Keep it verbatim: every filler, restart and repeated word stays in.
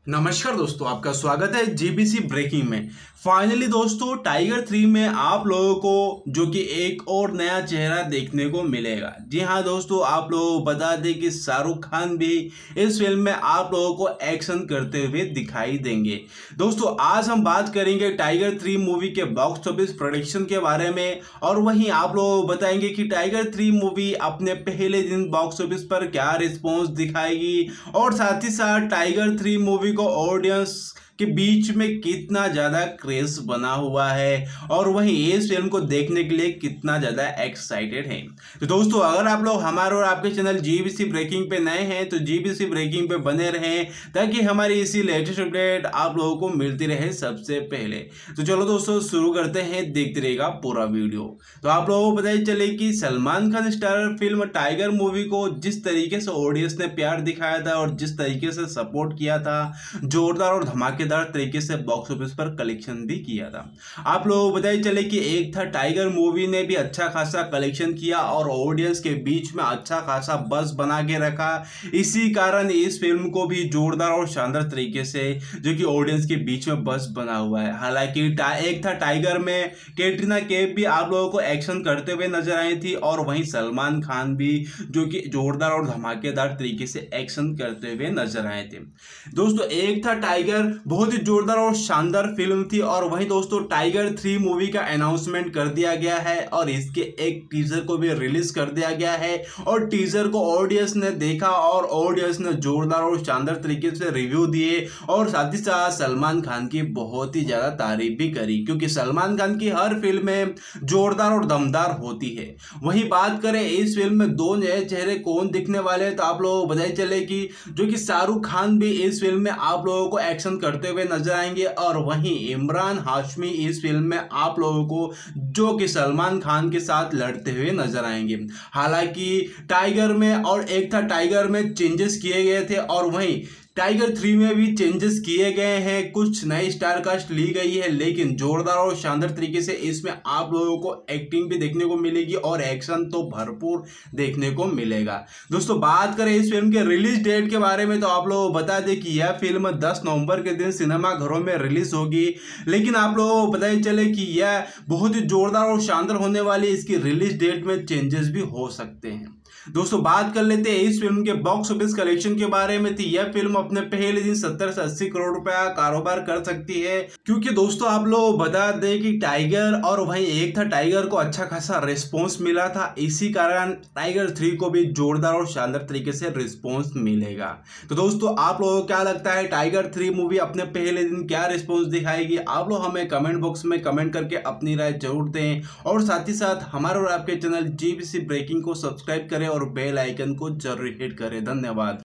नमस्कार दोस्तों, आपका स्वागत है जीबीसी ब्रेकिंग में। फाइनली दोस्तों, टाइगर थ्री में आप लोगों को जो कि एक और नया चेहरा देखने को मिलेगा। जी हाँ दोस्तों, आप लोगों को बता दें कि शाहरुख खान भी इस फिल्म में आप लोगों को एक्शन करते हुए दिखाई देंगे। दोस्तों, आज हम बात करेंगे टाइगर थ्री मूवी के बॉक्स ऑफिस प्रोडक्शन के बारे में, और वहीं आप लोगों को बताएंगे कि टाइगर थ्री मूवी अपने पहले दिन बॉक्स ऑफिस पर क्या रिस्पॉन्स दिखाएगी, और साथ ही साथ टाइगर थ्री मूवी को ऑडियंस के बीच में कितना ज़्यादा क्रेज बना हुआ है, और वहीं इस फिल्म को देखने के लिए कितना ज़्यादा एक्साइटेड है। तो दोस्तों, अगर आप लोग हमारे और आपके चैनल जीबीसी ब्रेकिंग पे नए हैं तो जीबीसी ब्रेकिंग पे बने रहें, ताकि हमारी इसी लेटेस्ट अपडेट आप लोगों को मिलती रहे सबसे पहले। तो चलो दोस्तों, शुरू करते हैं, देखते रहेगा पूरा वीडियो। तो आप लोगों को पता ही चले कि सलमान खान स्टारर फिल्म टाइगर मूवी को जिस तरीके से ऑडियंस ने प्यार दिखाया था और जिस तरीके से सपोर्ट किया था, जोरदार और धमाके तरीके से बॉक्स ऑफिस पर कलेक्शन भी किया था। आप लोगों को बताइए चले कि एक था टाइगर मूवी ने भी अच्छा खासा कलेक्शन किया और ऑडियंस के बीच में अच्छा खासा बज़ बना के रखा। इसी कारण इस फिल्म को भी जोरदार और शानदार तरीके से जो कि ऑडियंस के बीच में बज़ बना हुआ है। हालांकि एक था टाइगर में कैटरीना कैफ भी आप लोगों को एक्शन करते हुए नजर आई थी, और वहीं सलमान खान भी जो कि जोरदार और धमाकेदार तरीके से एक्शन करते हुए नजर आए थे। दोस्तों, एक था टाइगर बहुत ही जोरदार और शानदार फिल्म थी, और वहीं दोस्तों टाइगर थ्री मूवी का अनाउंसमेंट कर दिया गया है और इसके एक टीजर को भी रिलीज कर दिया गया है, और टीजर को ऑडियंस ने देखा और ऑडियंस ने जोरदार और शानदार तरीके से रिव्यू दिए, और साथ ही साथ सलमान खान की बहुत ही ज्यादा तारीफ भी करी, क्योंकि सलमान खान की हर फिल्में जोरदार और दमदार होती है। वहीं बात करें इस फिल्म में दो नए चेहरे कौन दिखने वाले हैं, तो आप लोगों को बताई चले कि जो कि शाहरुख खान भी इस फिल्म में आप लोगों को एक्शन करते हुए नजर आएंगे, और वहीं इमरान हाशमी इस फिल्म में आप लोगों को जो कि सलमान खान के साथ लड़ते हुए नजर आएंगे। हालांकि टाइगर में और एक था टाइगर में चेंजेस किए गए थे, और वहीं टाइगर थ्री में भी चेंजेस किए गए हैं, कुछ नई स्टार कास्ट ली गई है, लेकिन जोरदार और शानदार तरीके से इसमें आप लोगों को एक्टिंग भी देखने को मिलेगी और एक्शन तो भरपूर देखने को मिलेगा। दोस्तों, बात करें इस फिल्म के रिलीज डेट के बारे में, तो आप लोगों को बता दें कि यह फिल्म दस नवंबर के दिन सिनेमा घरों में रिलीज होगी, लेकिन आप लोगों को पता ही चले कि यह बहुत ही जोरदार और शानदार होने वाली, इसकी रिलीज डेट में चेंजेस भी हो सकते हैं। दोस्तों, बात कर लेते हैं इस फिल्म के बॉक्स ऑफिस कलेक्शन के बारे में। थी यह फिल्म अपने पहले दिन सत्तर से अस्सी करोड़ रुपया कारोबार कर सकती है, क्योंकि दोस्तों आप लोग बता दें कि टाइगर और वहीं एक था टाइगर को अच्छा खासा रिस्पॉन्स मिला था। इसी कारण टाइगर थ्री को भी जोरदार और शानदार तरीके से रिस्पॉन्स मिलेगा। तो दोस्तों, आप लोगों को क्या लगता है, टाइगर थ्री मूवी अपने पहले दिन क्या रिस्पॉन्स दिखाएगी? आप लोग हमें कमेंट बॉक्स में कमेंट करके अपनी राय जरूर दें, और साथ ही साथ हमारे और आपके चैनल जीबीसी ब्रेकिंग को सब्सक्राइब करें और बेल आइकन को जरूर हिट करें। धन्यवाद।